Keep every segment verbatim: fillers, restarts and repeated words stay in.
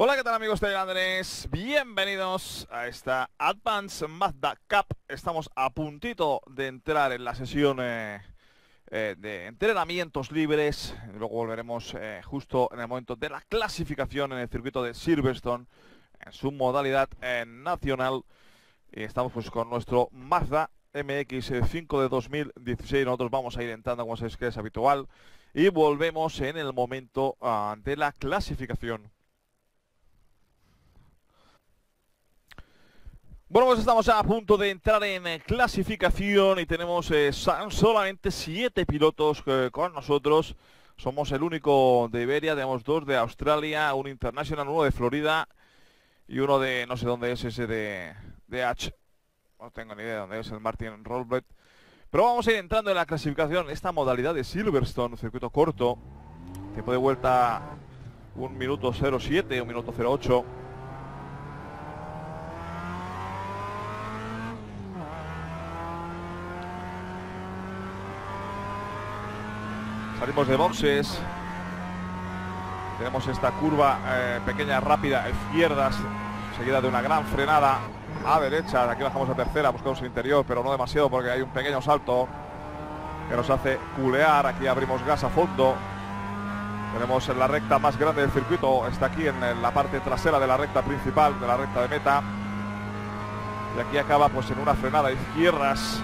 Hola, ¿qué tal amigos de Andrés? Bienvenidos a esta Advance Mazda Cup. Estamos a puntito de entrar en la sesión eh, eh, de entrenamientos libres. Luego volveremos eh, justo en el momento de la clasificación en el circuito de Silverstone, en su modalidad eh, nacional. Y estamos pues con nuestro Mazda M X cinco de dos mil dieciséis. Nosotros vamos a ir entrando, como sabéis que es habitual. Y volvemos en el momento uh, de la clasificación. Bueno, pues estamos a punto de entrar en eh, clasificación y tenemos eh, solamente siete pilotos eh, con nosotros. Somos el único de Iberia, tenemos dos de Australia, un International, uno de Florida y uno de, no sé dónde es ese de, de H. No tengo ni idea de dónde es el Martin Rollblade. Pero vamos a ir entrando en la clasificación, esta modalidad de Silverstone, circuito corto. Tiempo de vuelta un minuto cero siete, un minuto cero ocho. Salimos de boxes. Tenemos esta curva eh, pequeña, rápida, a izquierdas, seguida de una gran frenada a derecha. De aquí bajamos a tercera, buscamos el interior, pero no demasiado porque hay un pequeño salto que nos hace culear. Aquí abrimos gas a fondo. Tenemos en la recta más grande del circuito, está aquí en la parte trasera de la recta principal, de la recta de meta. Y aquí acaba pues en una frenada a izquierdas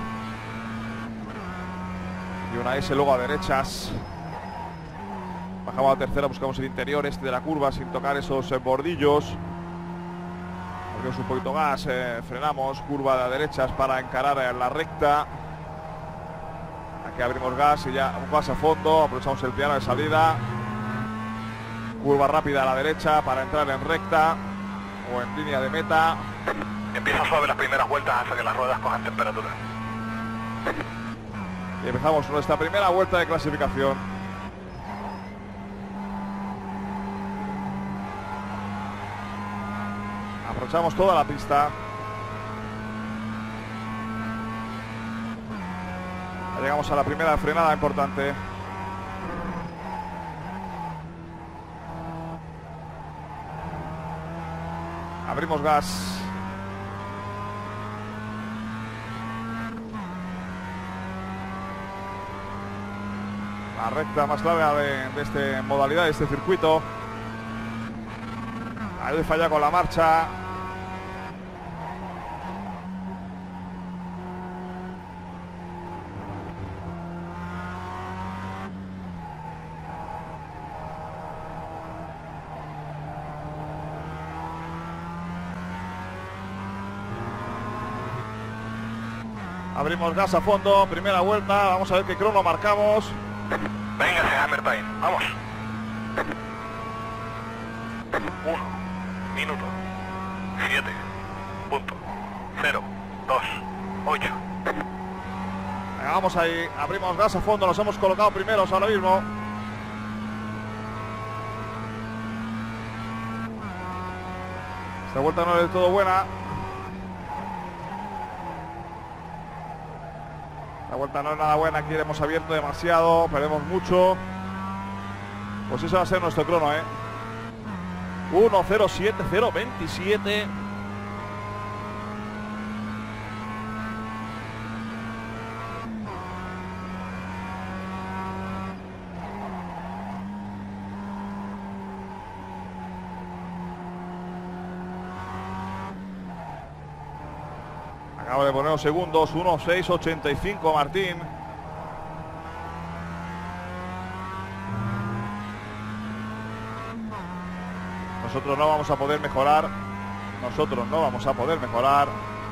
y una S luego a derechas. Bajamos a tercera, buscamos el interior este de la curva sin tocar esos eh, bordillos. Abrimos un poquito gas, eh, frenamos, curva de derechas para encarar en la recta. Aquí abrimos gas y ya un gas a fondo, aprovechamos el piano de salida. Curva rápida a la derecha para entrar en recta o en línea de meta. Empieza suave las primeras vueltas hasta que las ruedas cojan temperatura. Y empezamos nuestra primera vuelta de clasificación. Aprovechamos toda la pista. Ya llegamos a la primera frenada importante. Abrimos gas. La recta más larga de, de esta modalidad, de este circuito. Ahí falla con la marcha. Abrimos gas a fondo, primera vuelta, vamos a ver qué crono marcamos. Venga, Hammerpine, vamos. Uno, minuto, siete, punto, cero, dos, ocho. Venga, vamos ahí, abrimos gas a fondo, nos hemos colocado primeros ahora mismo. Esta vuelta no es del todo buena. La vuelta no es nada buena, aquí hemos abierto demasiado, perdemos mucho. Pues eso va a ser nuestro crono, ¿eh? uno cero siete cero veintisiete. Acabo de poner los segundos, uno seis ochenta y cinco Martín. Nosotros no vamos a poder mejorar. Nosotros no vamos a poder mejorar.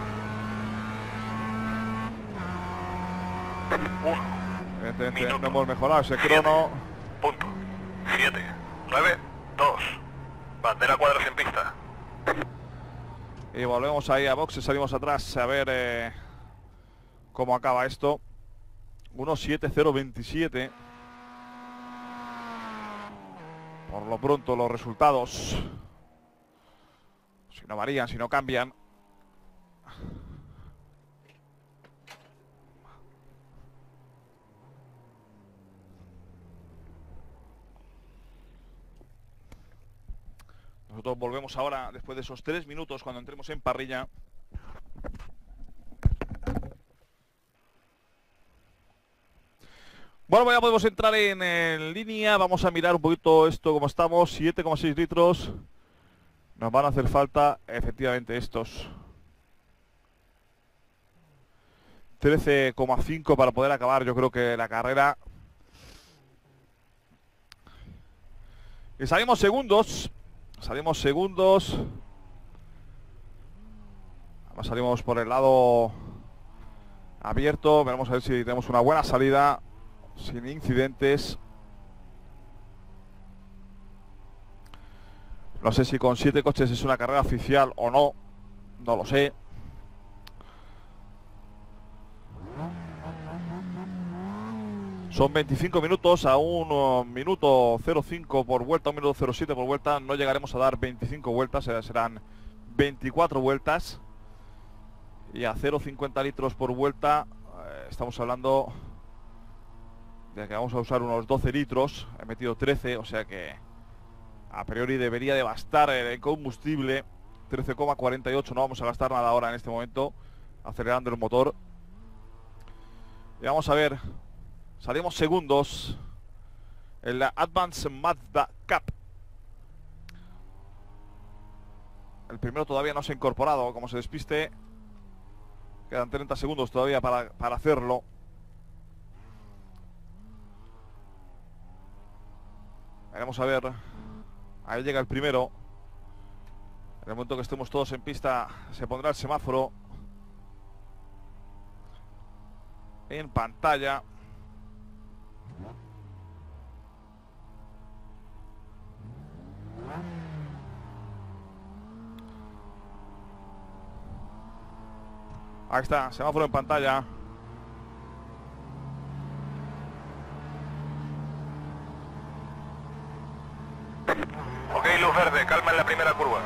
Uno, Evidentemente minuto, no hemos mejorado ese crono. punto, siete, nueve, dos. Bandera cuadros en pista. Y volvemos ahí a boxes, salimos atrás a ver eh, cómo acaba esto. uno siete cero veintisiete. Por lo pronto los resultados, si no varían, si no cambian. Nosotros nosotros volvemos ahora después de esos tres minutos cuando entremos en parrilla. Bueno, ya podemos entrar en, en línea. Vamos a mirar un poquito esto como estamos. siete coma seis litros. Nos van a hacer falta efectivamente estos trece coma cinco para poder acabar, yo creo que la carrera. Y salimos segundos. Salimos segundos. Además salimos por el lado abierto. Veremos a ver si tenemos una buena salida sin incidentes. No sé si con siete coches es una carrera oficial o no. No lo sé. Son veinticinco minutos a un minuto cero cinco por vuelta, un minuto cero siete por vuelta. No llegaremos a dar veinticinco vueltas, serán veinticuatro vueltas. Y a cero coma cincuenta litros por vuelta, eh, estamos hablando de que vamos a usar unos doce litros. He metido trece, o sea que a priori debería de bastar el combustible. trece coma cuarenta y ocho, no vamos a gastar nada ahora en este momento, acelerando el motor. Y vamos a ver. Salimos segundos en la Advance Mazda Cup. El primero todavía no se ha incorporado, como se despiste. Quedan treinta segundos todavía para, para hacerlo. Veremos a ver. Ahí llega el primero. En el momento que estemos todos en pista se pondrá el semáforo en pantalla. Ahí está, semáforo en pantalla. Ok, luz verde, calma en la primera curva.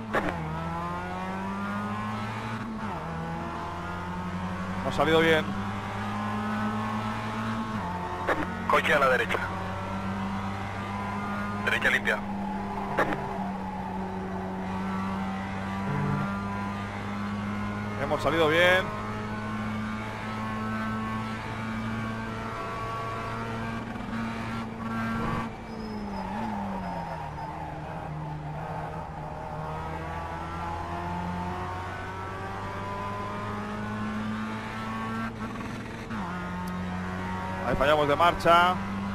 No ha salido bien. Coche a la derecha. Derecha limpia. Hemos salido bien. Ahí fallamos de marcha.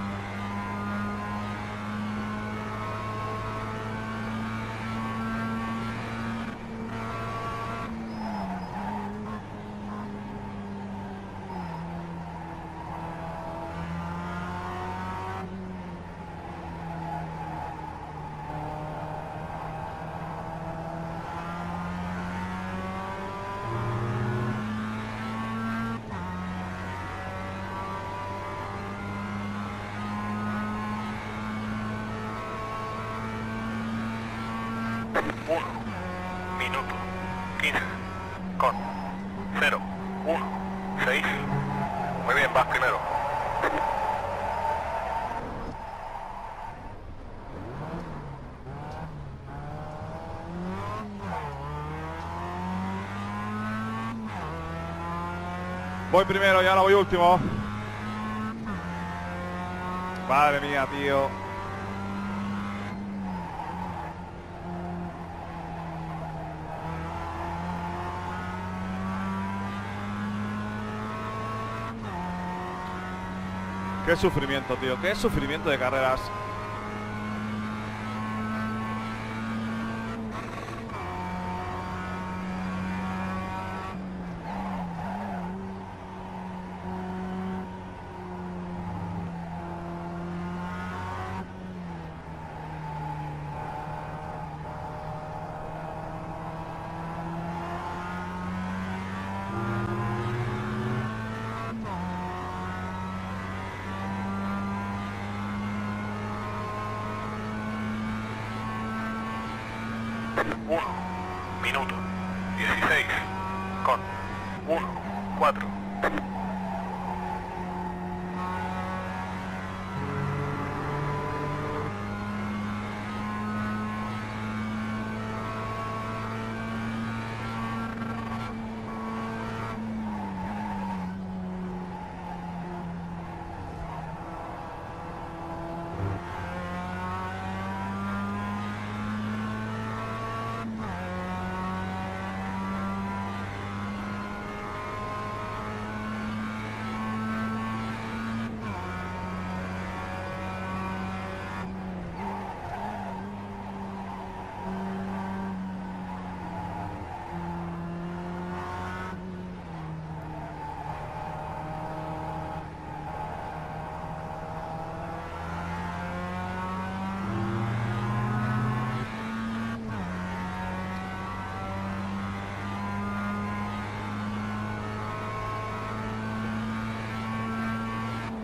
uno, minuto, quince, con cero, uno, seis. Muy bien, vas primero. Voy primero y ahora voy último. Madre mía, tío. Qué sufrimiento, tío. Qué sufrimiento de carreras.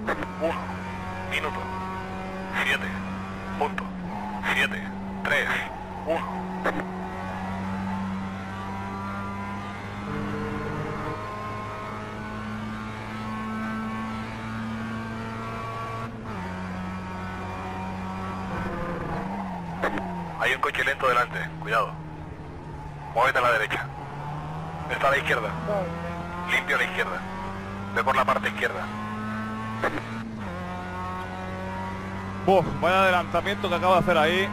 uno minuto. siete punto siete tres uno. Hay un coche lento delante, cuidado. Muévete a la derecha. Está a la izquierda. Limpio a la izquierda. Ve por la parte izquierda. Uf, vaya adelantamiento que acabo de hacer ahí.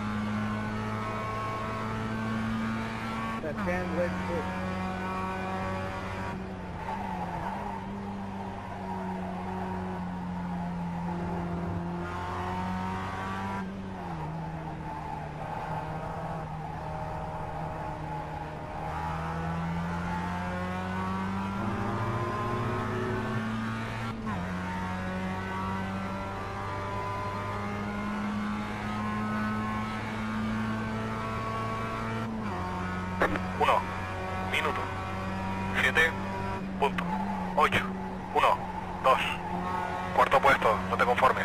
uno minuto. siete punto ocho uno dos. Cuarto puesto, no te conformes.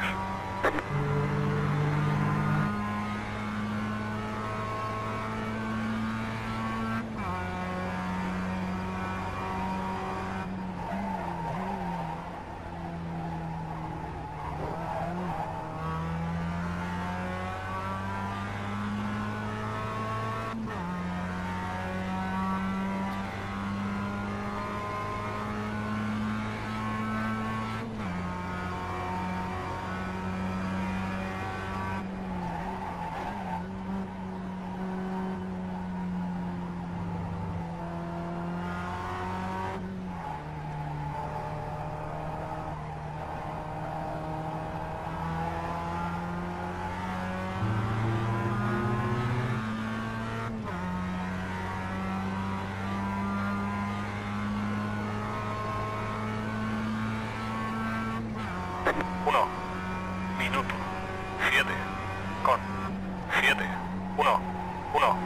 uno minuto. siete con siete uno uno.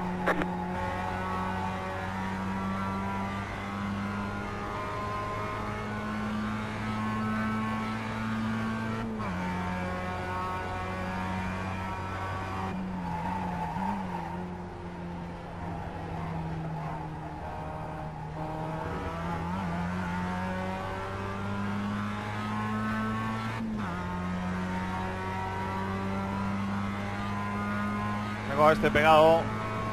Tengo a este pegado.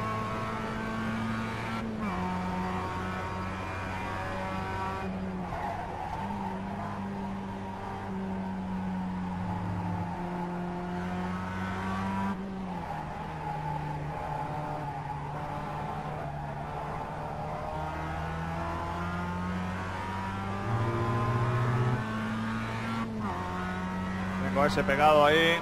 Tengo a ese pegado ahí.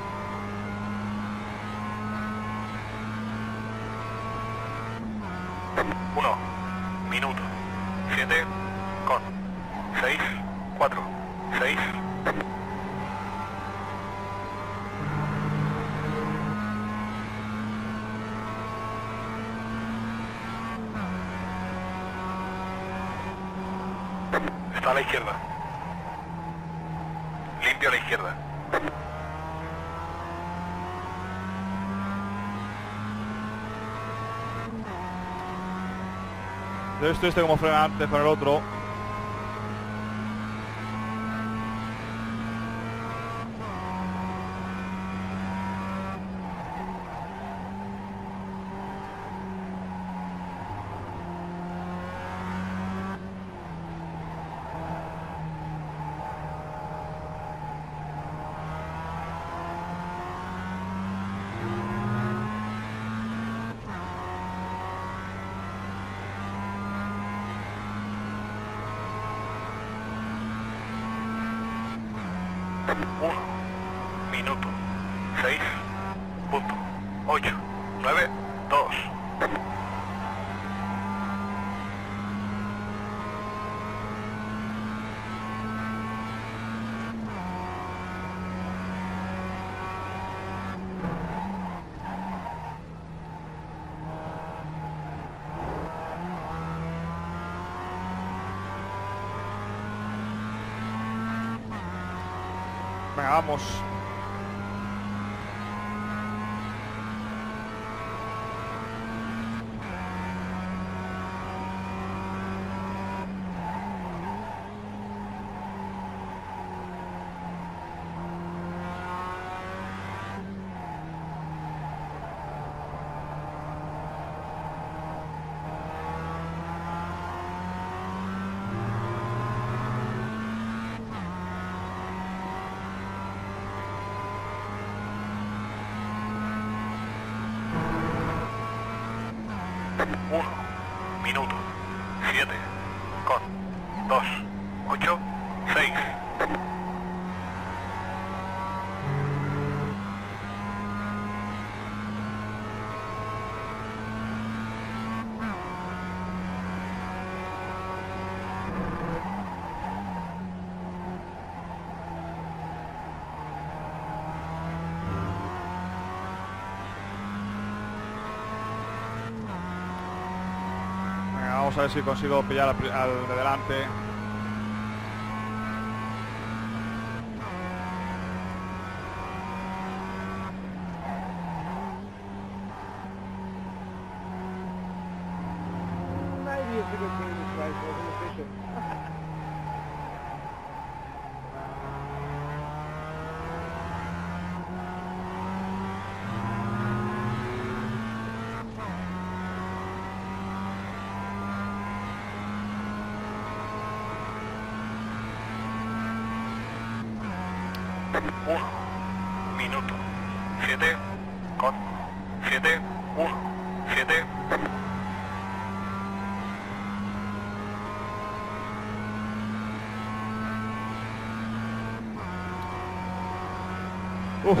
uno minuto. siete con seis cuatro seis. Está a la izquierda. Limpio a la izquierda. Yo estoy este como frena antes para el otro. uno minuto. seis punto ocho nueve dos. Venga, vamos. uno, minuto, siete, con, dos, ocho, seis. Vamos a ver si consigo pillar al, al de delante. Maybe if you could do this right, wasn't efficient. uno, minuto, siete, con, siete, uno, siete. Uf.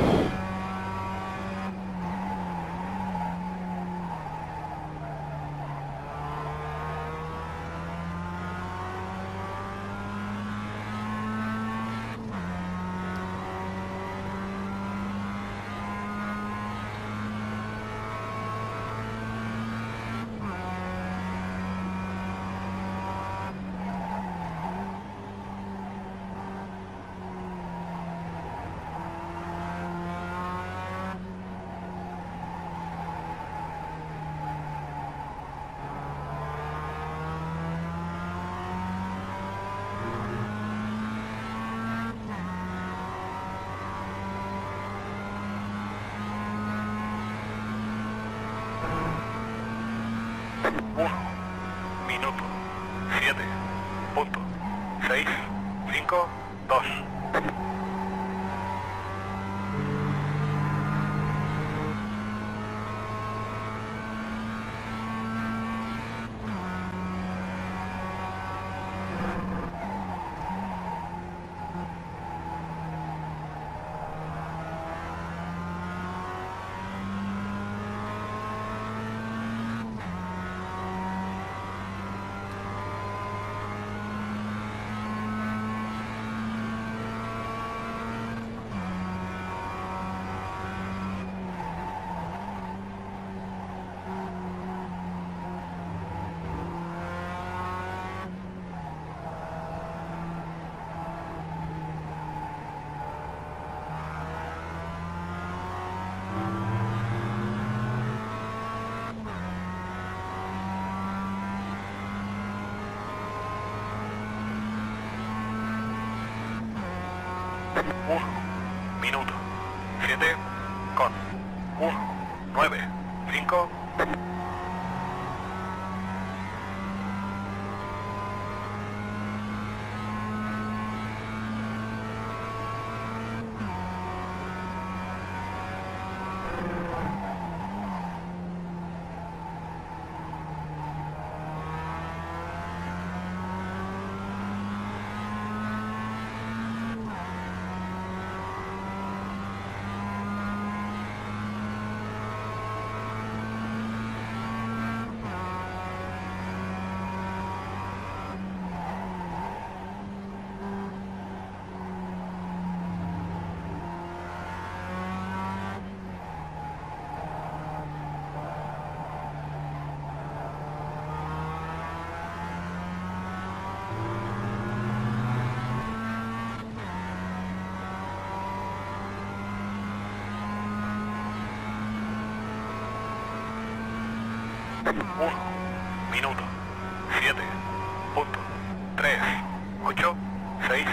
uno, minuto, siete, punto, seis, cinco, dos. uno, minuto, siete, con, uno, nueve, cinco. uno minuto, siete punto, tres, ocho, seis.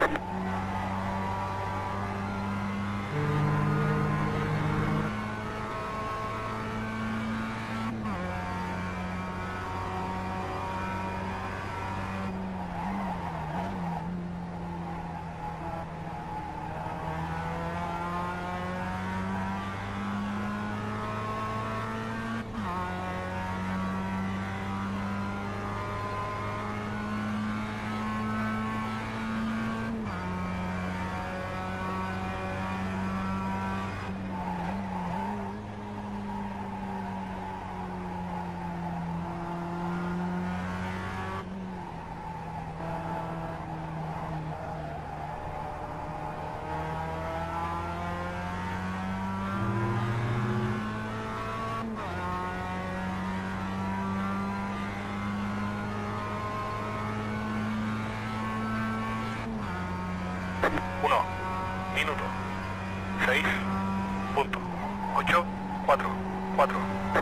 uno minuto, seis punto, ocho, cuatro, cuatro.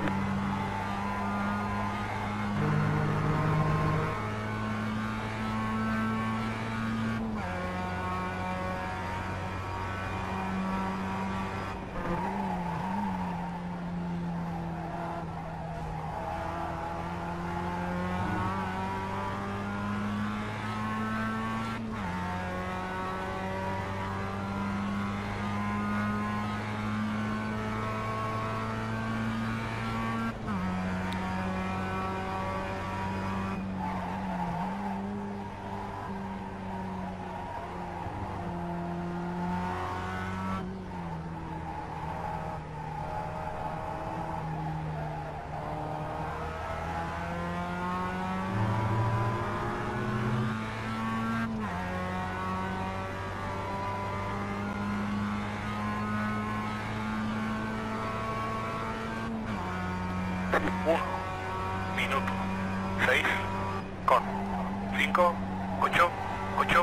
uno minuto, seis con cinco, ocho, ocho.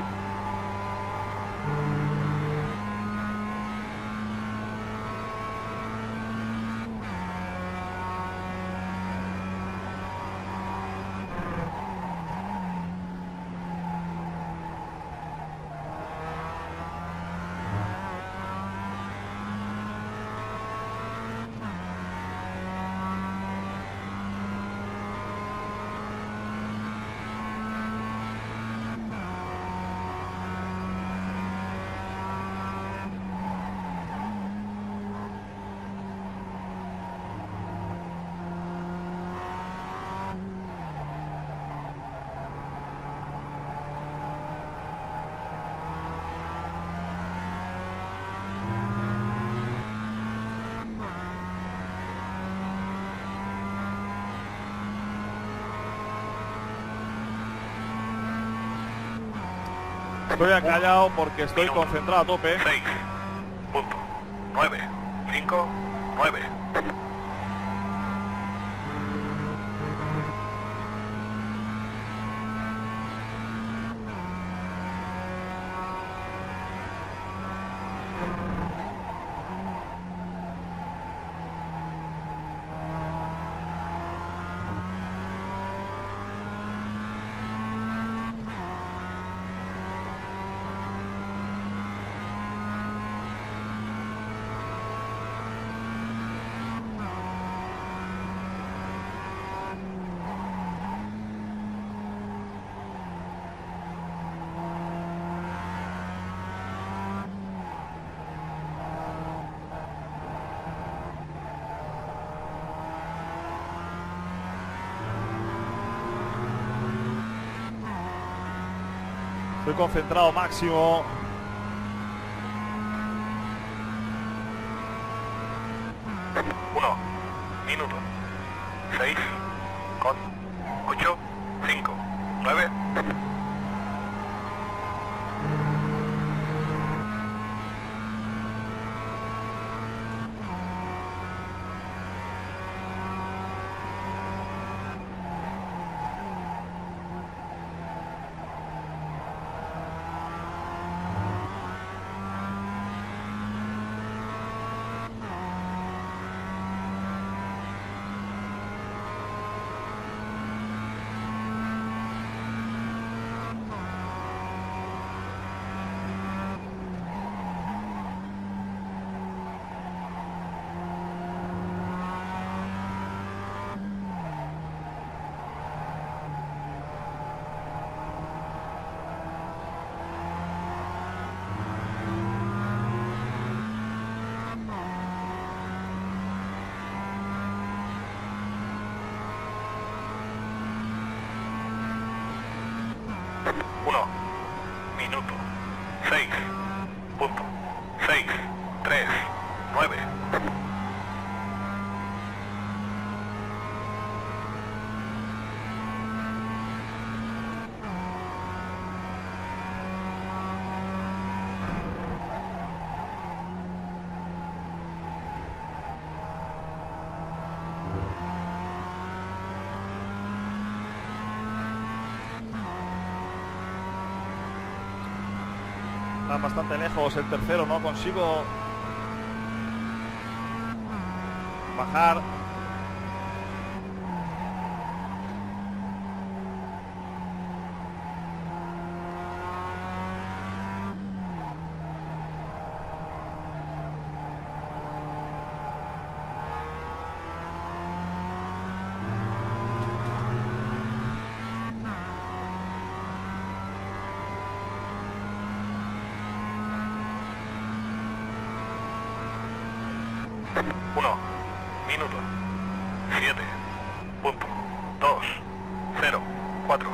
Estoy acallado porque estoy Minuto. concentrado a tope. seis punto, nueve, cinco, nueve. Estoy concentrado máximo. uno minuto, seis con ocho, cinco, nueve. uno. Minuto. seis. Punto. seis. tres. nueve. Están bastante lejos el tercero, no consigo bajar. uno. Minuto. siete. Punto. dos. cero. cuatro.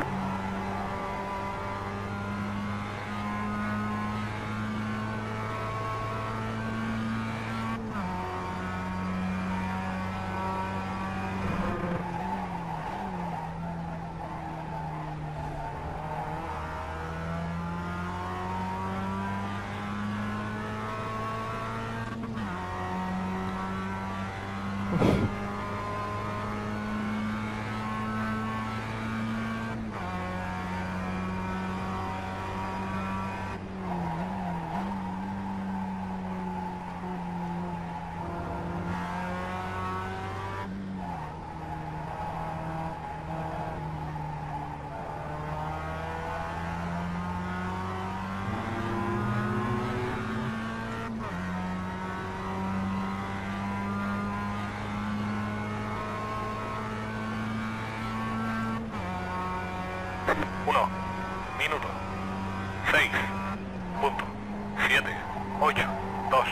uno. Minuto. seis. Punto. siete. ocho. dos.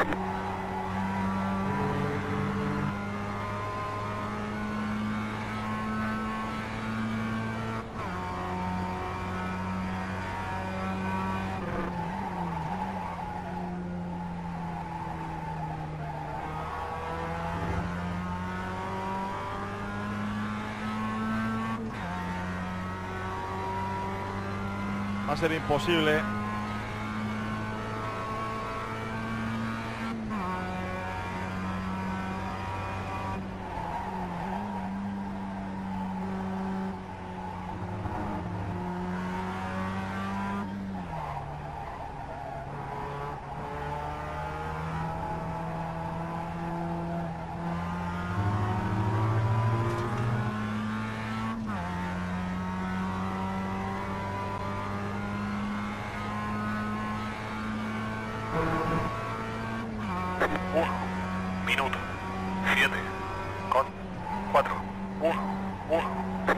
Va a ser imposible. uno. Minuto. siete. Con. cuatro. uno. uno.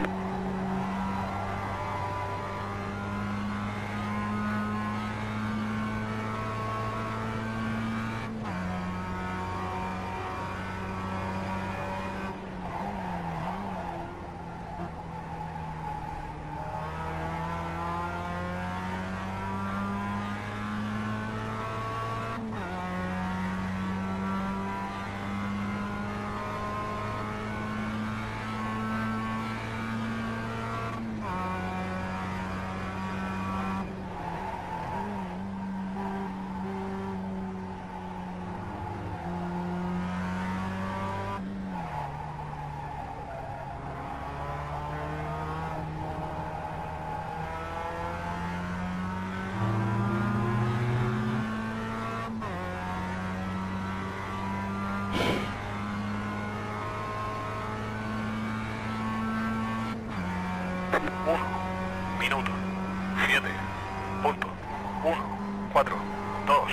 uno. Minuto. siete. Punto. uno. cuatro. dos.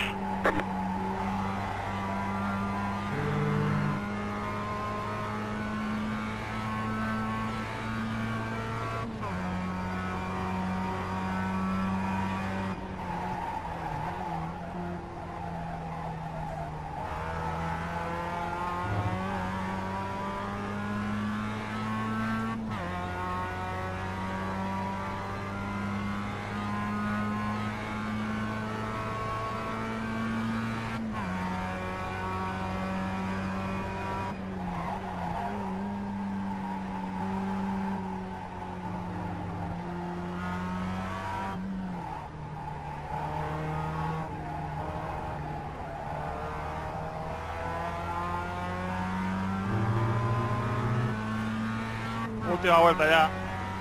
Última vuelta ya.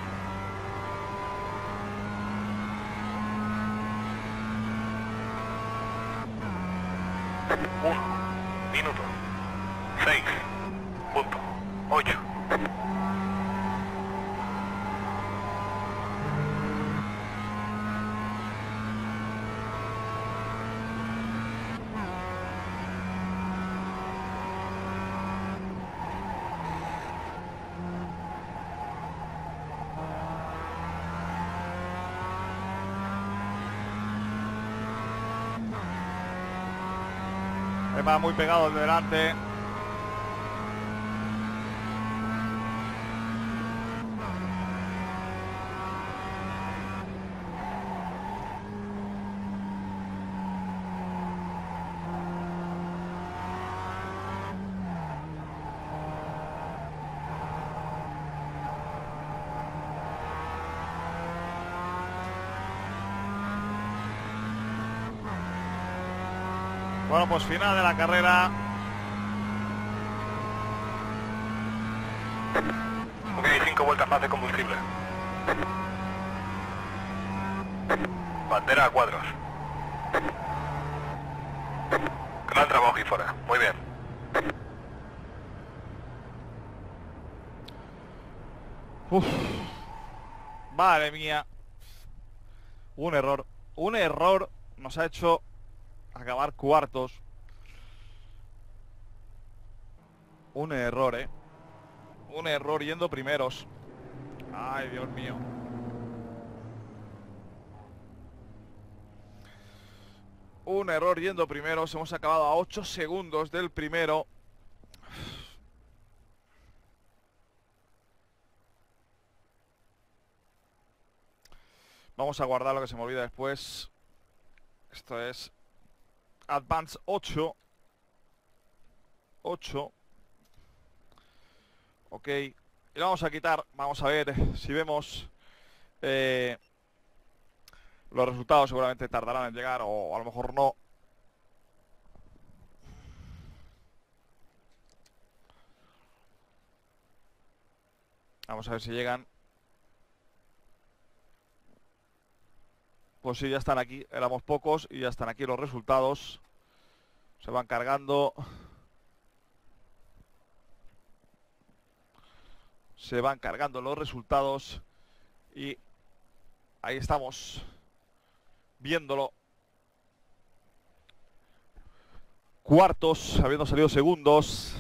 Un minuto. Seis. Punto. Ocho. Va muy pegado de delante. Bueno, pues final de la carrera. Ok, cinco vueltas más de combustible. Bandera a cuadros. Gran trabajo aquí fuera. Muy bien. Uf. Madre mía. Un error. Un error nos ha hecho acabar cuartos. Un error, eh. Un error yendo primeros. Ay, Dios mío. Un error yendo primeros. Hemos acabado a ocho segundos del primero. Vamos a guardar lo que se me olvida después. Esto es Advance ocho. ocho. Ok. Y lo vamos a quitar. Vamos a ver si vemos eh, los resultados. Seguramente tardarán en llegar o a lo mejor no. Vamos a ver si llegan. Pues sí, ya están aquí. Éramos pocos y ya están aquí los resultados. Se van cargando. Se van cargando los resultados. Y ahí estamos viéndolo. Cuartos, habiendo salido segundos.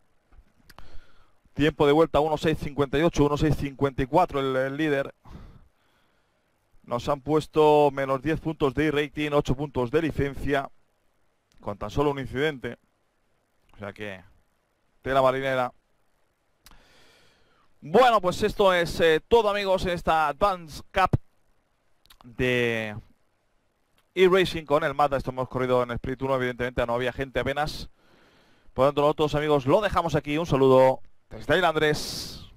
Tiempo de vuelta uno seis cincuenta y ocho, uno seis cincuenta y cuatro el, el líder. Nos han puesto menos diez puntos de e-rating, ocho puntos de licencia, con tan solo un incidente. O sea que, tela marinera. Bueno, pues esto es eh, todo, amigos, en esta Advance Cup de e-racing con el Mazda. Esto hemos corrido en Split uno, evidentemente no había gente apenas. Por lo tanto, nosotros, amigos, lo dejamos aquí. Un saludo desde Isla Andrés.